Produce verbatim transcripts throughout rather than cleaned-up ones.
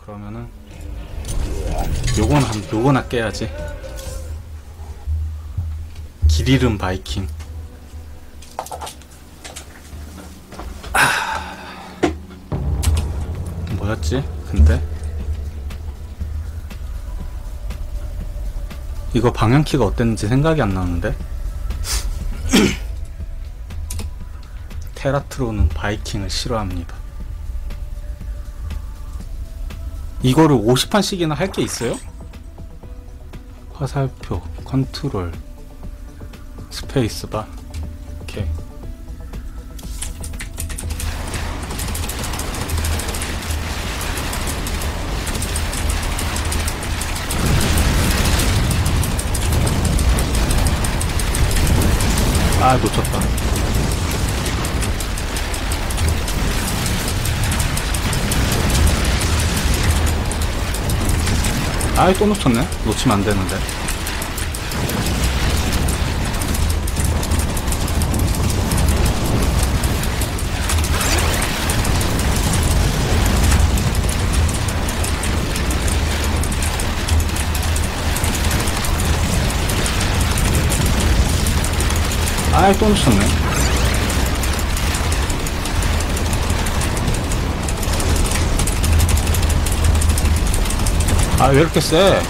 그러면은 요건 한 요거나 깨야지. 길 잃은 바이킹. 아... 뭐였지? 근데 이거 방향키가 어땠는지 생각이 안 나는데. 테라트로는 바이킹을 싫어합니다. 이거를 오십 판씩이나 할 게 있어요? 화살표, 컨트롤, 스페이스바. 오케이. 아, 놓쳤다. 아이, 또 놓쳤네. 놓치면 안 되는데. 아이, 또 놓쳤네. 아, 왜 이렇게 세?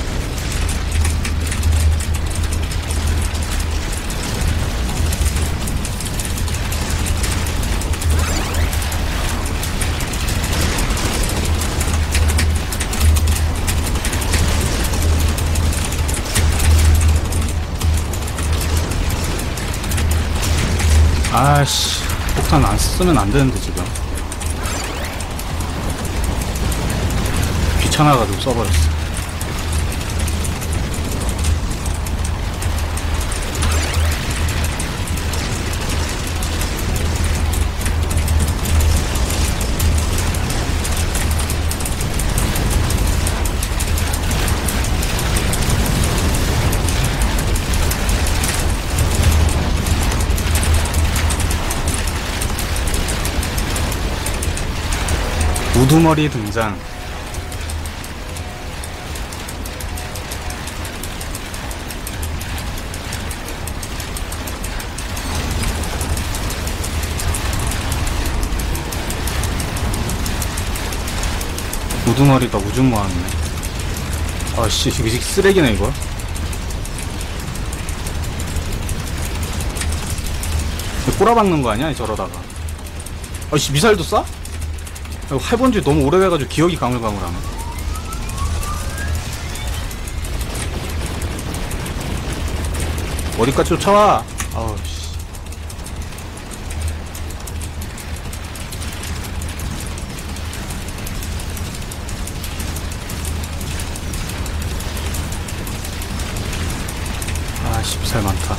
아씨, 폭탄 안 쓰면 안 되는데 지금. 귀찮아가지고 써버렸어. 우두머리 등장. 우두머리가 우주 모았네. 아씨, 이거 쓰레기네 이거. 꼬라박는 거 아니야 저러다가. 아씨, 미사일도 쏴? 해본 지 너무 오래돼가지고 기억이 가물가물하네. 어디까지 쫓아와? 아우 씨. 아씨, 미사일 많다.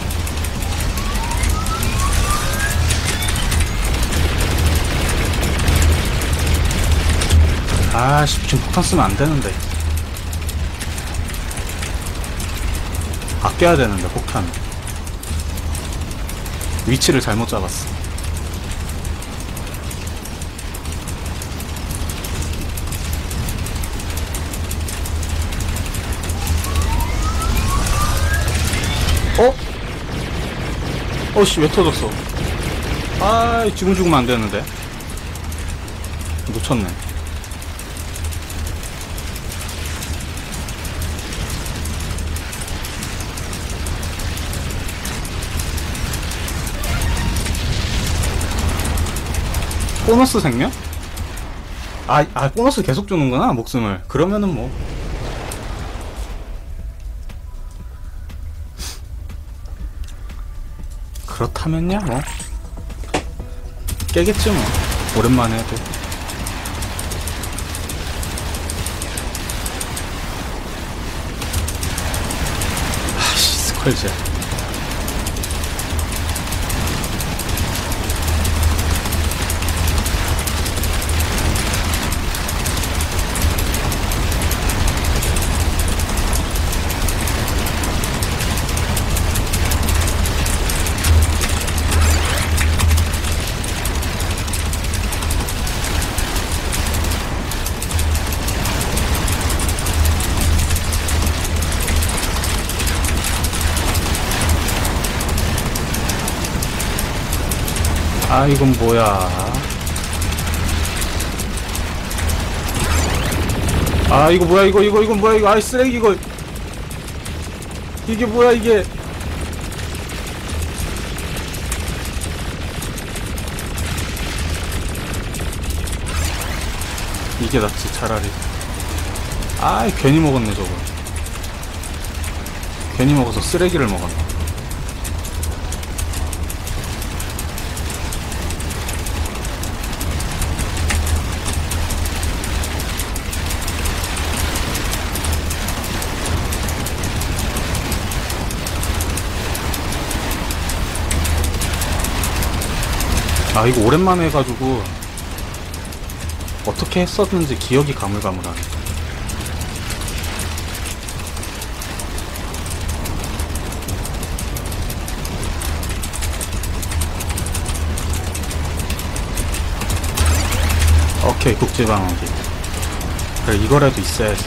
아씨, 지금 폭탄 쓰면 안 되는데. 아껴야 되는데 폭탄. 위치를 잘못 잡았어. 어? 어씨, 왜 터졌어? 아, 지금 죽으면 안 되는데. 놓쳤네. 보너스 생명? 아, 아, 보너스 계속 주는구나, 목숨을. 그러면은 뭐. 그렇다면야, 뭐. 깨겠지, 뭐. 오랜만에 해도. 아씨, 스컬지야. 아, 이건 뭐야. 아, 이거 뭐야, 이거, 이거, 이건 뭐야, 이거. 아이, 쓰레기, 이거. 이게 뭐야, 이게. 이게 낫지, 차라리. 아이, 괜히 먹었네, 저거. 괜히 먹어서 쓰레기를 먹었네. 아, 이거 오랜만에 해가지고 어떻게 했었는지 기억이 가물가물하네. 오케이, 국제방어기. 그래, 이거라도 있어야지.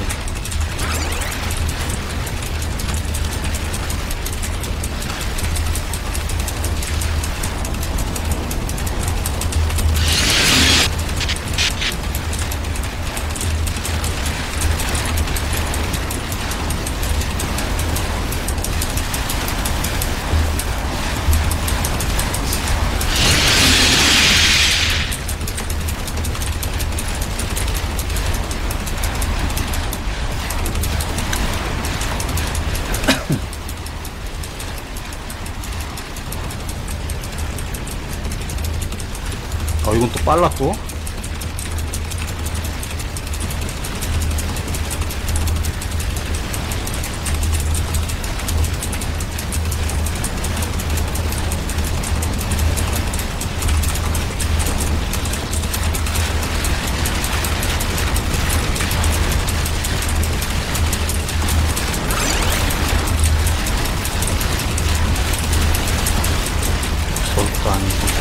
어, 이건 또 빨라 또. 저것도 아니고.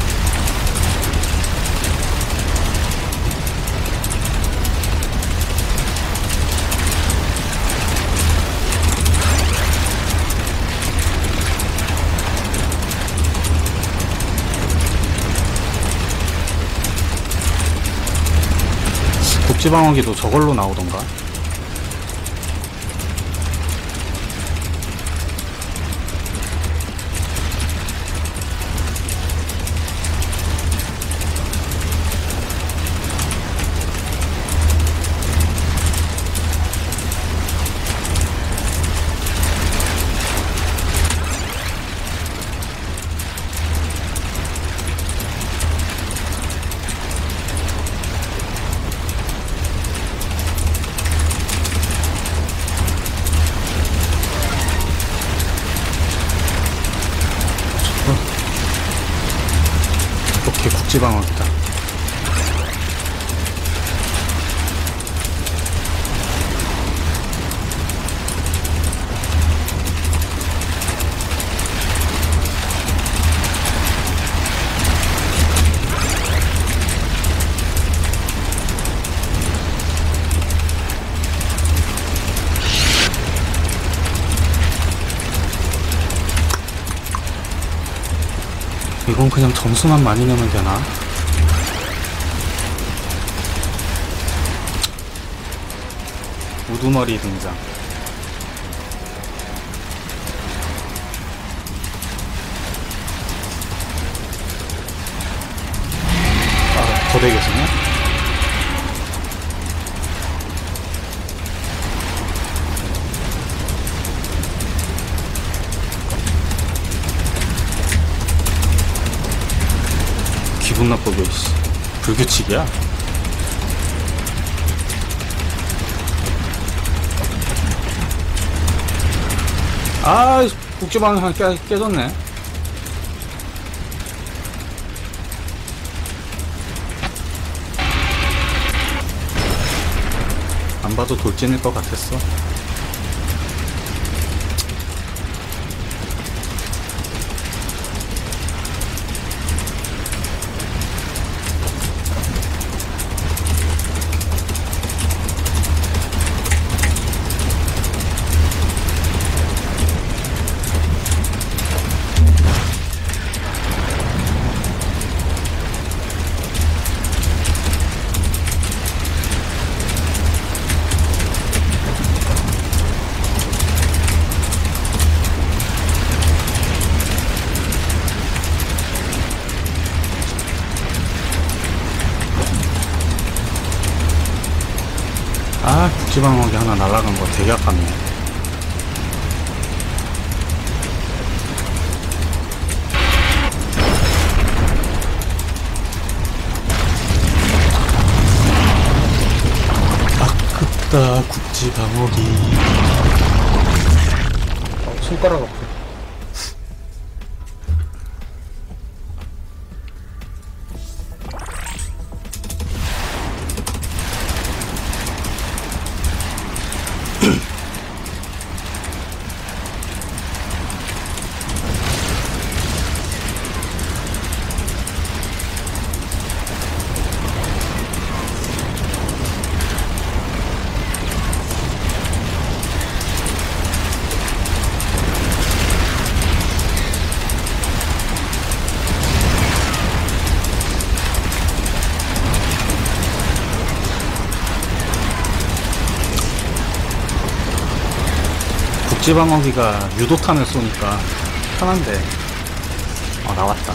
국지방어기도 저걸로 나오던가? 이렇게 국지방어기다. 이건 그냥 점수만 많이 내면 되나? 우두머리 등장. 아, 거대교수네? 기분 나쁘게, 씨. 불규칙이야? 아, 국지방어 하나 깨, 깨졌네. 안 봐도 돌진일 것 같았어. 아, 국지방어기 하나 날아간 거 되게 아깝네. 아깝다, 국지방어기. 어, 손가락 아파. 국지방어기가 유도탄을 쏘니까 편한데. 어, 나왔다.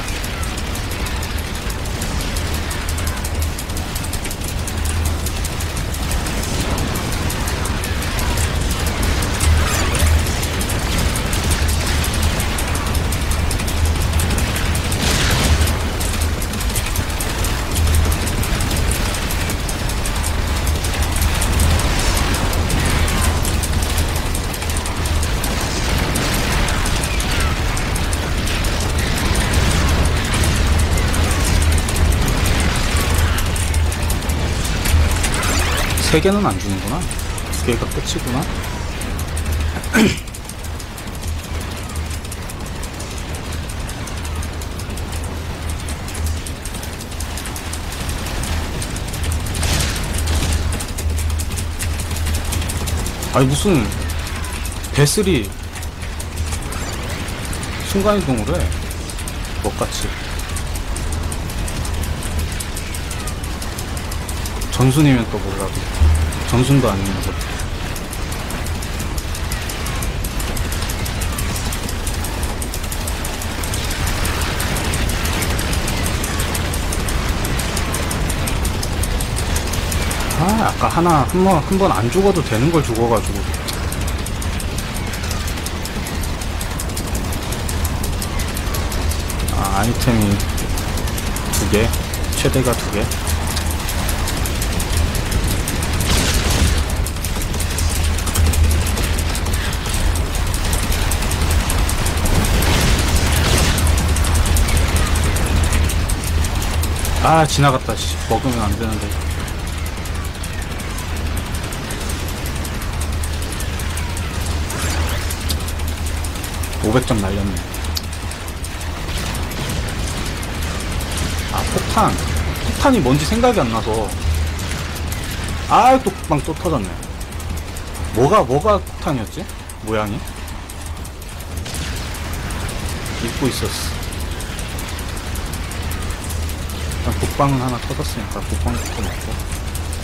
세 개는 안 주는구나. 두 개가 끝이구나. 아니 무슨 배슬이 순간이동을 해. 뭐같이. 전순이면 또 몰라도 전순도 아니면서. 아 아까 하나 한 번 한 번 안 죽어도 되는 걸 죽어가지고. 아 아이템이 두 개, 최대가 두 개. 아 지나갔다. 씨 먹으면 안 되는데. 오백 점 날렸네. 아 폭탄 폭탄이 뭔지 생각이 안 나서. 아 또 국방 또 터졌네. 뭐가 뭐가 폭탄이었지? 모양이 잊고 있었어. 국방은 하나 터졌으니까 국방부터 먹고.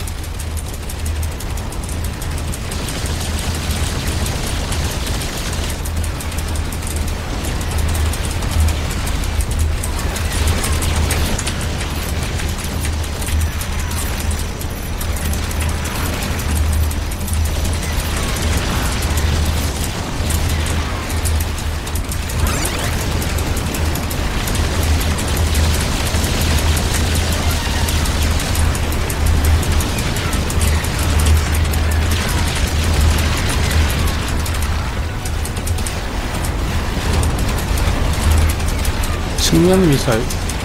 측면 미사일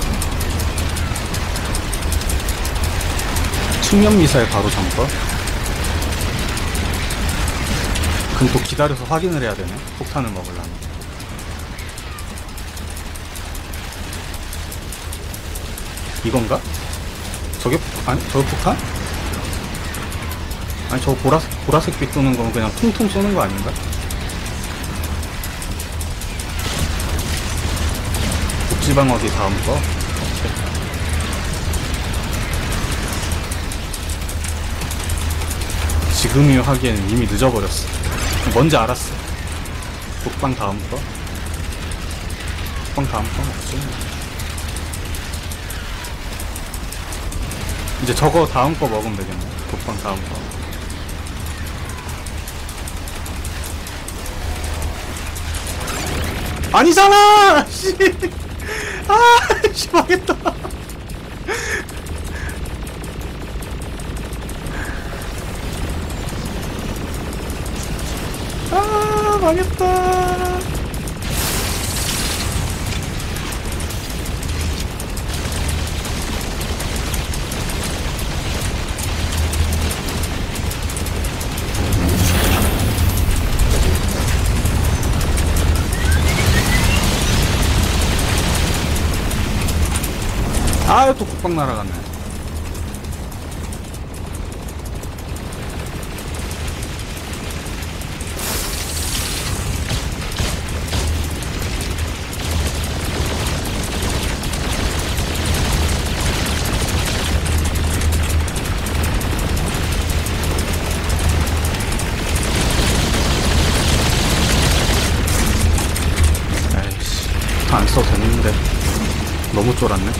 측면 미사일 바로 점퍼. 그럼 또 기다려서 확인을 해야 되네. 폭탄을 먹으려면. 이건가? 저게 아니 저거 폭탄? 아니 저거 보라색 보라색 빛 도는 건 그냥 퉁퉁 쏘는 거 아닌가? 국지방어기 다음 거. 지금이 하기에는 이미 늦어버렸어. 뭔지 알았어. 국방 다음 거. 국방 다음 거 먹지. 이제 저거 다음 거 먹으면 되겠네. 국방 다음 거. 아니잖아! 씨! 아, 씨, 망했다. 아, 망했다. 아유, 또 국방 날아갔네. 에이씨, 안 써도 됐는데. 너무 쫄았네.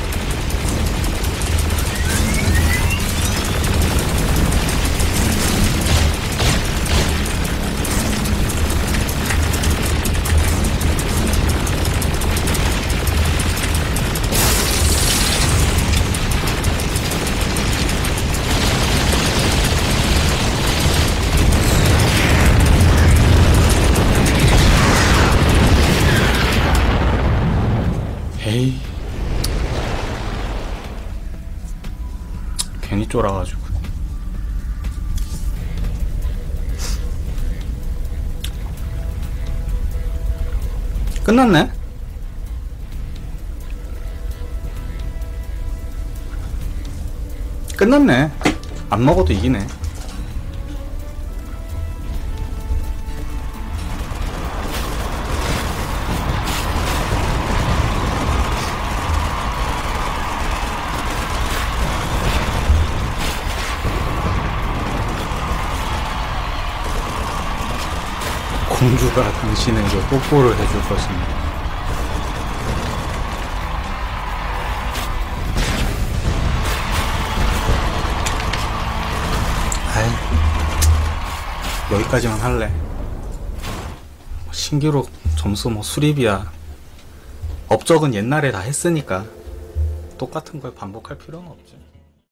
에이, 괜히 쫄아가지고. 끝났네? 끝났네. 안 먹어도 이기네. 공주가 당신에게 뽀뽀를 해줄 것입니다. 아이, 여기까지만 할래. 신기록 점수 뭐 수립이야. 업적은 옛날에 다 했으니까 똑같은 걸 반복할 필요는 없지.